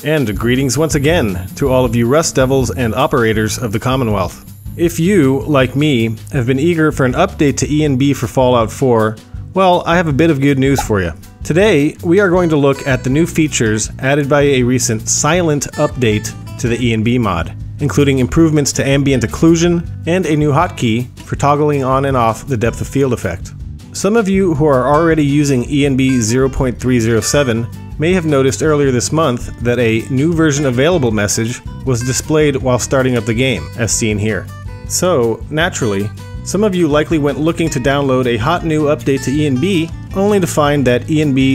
And greetings once again to all of you Rust Devils and operators of the Commonwealth. If you, like me, have been eager for an update to ENB for Fallout 4, well, I have a bit of good news for you. Today, we are going to look at the new features added by a recent silent update to the ENB mod, including improvements to Ambient Occlusion and a new hotkey for toggling on and off the depth of field effect. Some of you who are already using ENB 0.307 may have noticed earlier this month that a new version available message was displayed while starting up the game, as seen here. So, naturally, some of you likely went looking to download a hot new update to ENB, only to find that ENB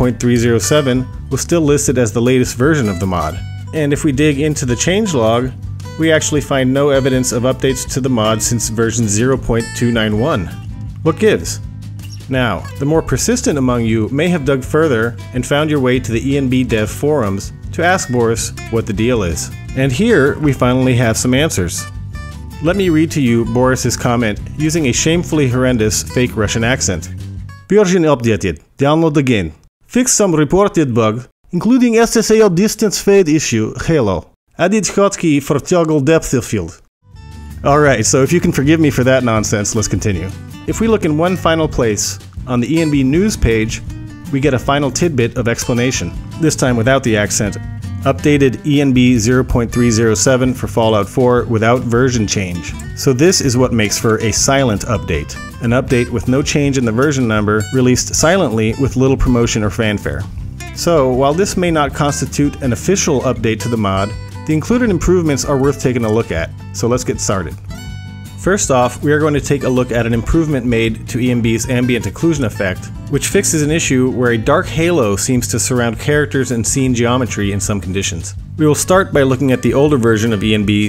0.307 was still listed as the latest version of the mod. And if we dig into the changelog, we actually find no evidence of updates to the mod since version 0.291. What gives? Now, the more persistent among you may have dug further and found your way to the ENB dev forums to ask Boris what the deal is. And here we finally have some answers. Let me read to you Boris's comment using a shamefully horrendous fake Russian accent. Version updated. Download again. Fix some reported bug, including SSAO distance fade issue, Halo. Added hotkey for toggle depth of field. Alright, so if you can forgive me for that nonsense, let's continue. If we look in one final place, on the ENB news page, we get a final tidbit of explanation, this time without the accent. Updated ENB 0.307 for Fallout 4 without version change. So this is what makes for a silent update. An update with no change in the version number, released silently with little promotion or fanfare. So, while this may not constitute an official update to the mod, the included improvements are worth taking a look at, so let's get started. First off, we are going to take a look at an improvement made to ENB's Ambient Occlusion effect, which fixes an issue where a dark halo seems to surround characters and scene geometry in some conditions. We will start by looking at the older version of ENB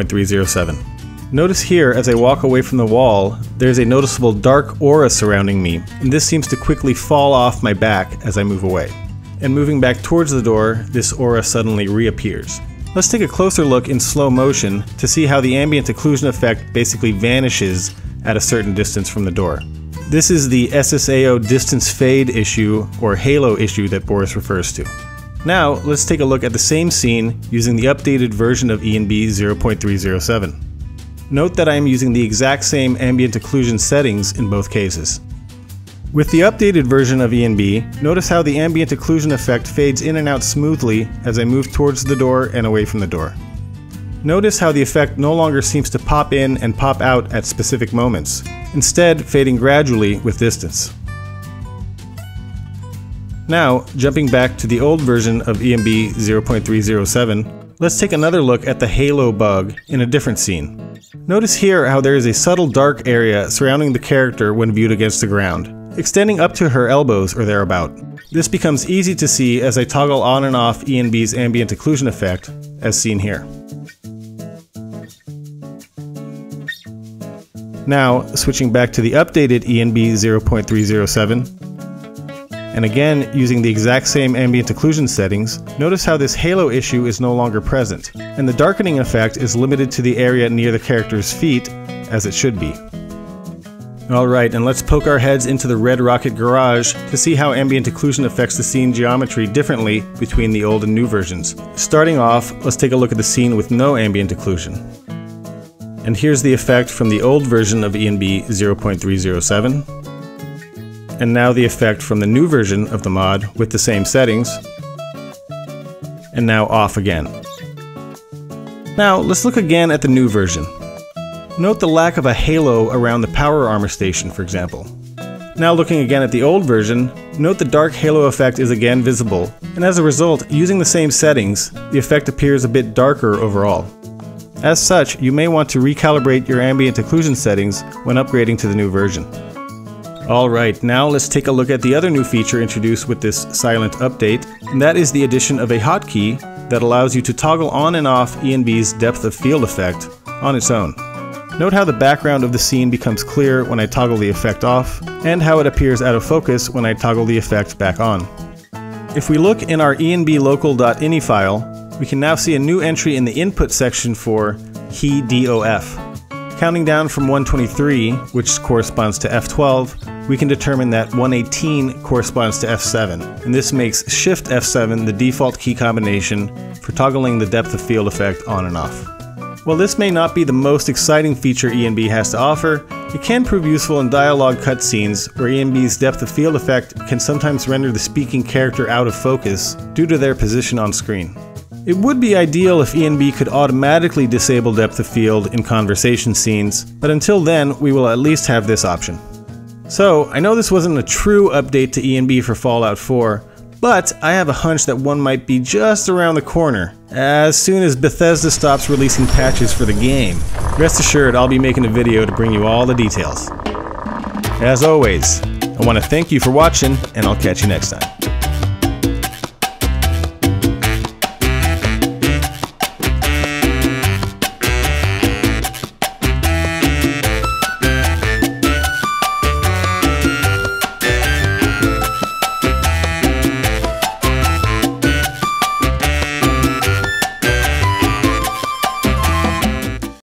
0.307. Notice here, as I walk away from the wall, there's a noticeable dark aura surrounding me, and this seems to quickly fall off my back as I move away. And moving back towards the door, this aura suddenly reappears. Let's take a closer look in slow motion to see how the Ambient Occlusion effect basically vanishes at a certain distance from the door. This is the SSAO distance fade issue, or halo issue, that Boris refers to. Now, let's take a look at the same scene using the updated version of ENB 0.307. Note that I am using the exact same Ambient Occlusion settings in both cases. With the updated version of ENB, notice how the Ambient Occlusion effect fades in and out smoothly as I move towards the door and away from the door. Notice how the effect no longer seems to pop in and pop out at specific moments, instead fading gradually with distance. Now, jumping back to the old version of ENB 0.307, let's take another look at the halo bug in a different scene. Notice here how there is a subtle dark area surrounding the character when viewed against the ground, extending up to her elbows or thereabout. This becomes easy to see as I toggle on and off ENB's Ambient Occlusion effect, as seen here. Now, switching back to the updated ENB 0.307, and again using the exact same Ambient Occlusion settings, notice how this halo issue is no longer present, and the darkening effect is limited to the area near the character's feet, as it should be. Alright, and let's poke our heads into the Red Rocket garage to see how Ambient Occlusion affects the scene geometry differently between the old and new versions. Starting off, let's take a look at the scene with no Ambient Occlusion. And here's the effect from the old version of ENB 0.307. And now the effect from the new version of the mod with the same settings. And now off again. Now, let's look again at the new version. Note the lack of a halo around the power armor station, for example. Now looking again at the old version, note the dark halo effect is again visible, and as a result, using the same settings, the effect appears a bit darker overall. As such, you may want to recalibrate your Ambient Occlusion settings when upgrading to the new version. Alright, now let's take a look at the other new feature introduced with this silent update, and that is the addition of a hotkey that allows you to toggle on and off ENB's depth of field effect on its own. Note how the background of the scene becomes clear when I toggle the effect off, and how it appears out of focus when I toggle the effect back on. If we look in our enblocal.ini file, we can now see a new entry in the input section for key DOF, Counting down from 123, which corresponds to F12, we can determine that 118 corresponds to F7, and this makes Shift F7 the default key combination for toggling the depth of field effect on and off. While this may not be the most exciting feature ENB has to offer, it can prove useful in dialogue cutscenes where ENB's depth of field effect can sometimes render the speaking character out of focus due to their position on screen. It would be ideal if ENB could automatically disable depth of field in conversation scenes, but until then, we will at least have this option. So, I know this wasn't a true update to ENB for Fallout 4, but I have a hunch that one might be just around the corner, as soon as Bethesda stops releasing patches for the game. Rest assured, I'll be making a video to bring you all the details. As always, I want to thank you for watching, and I'll catch you next time.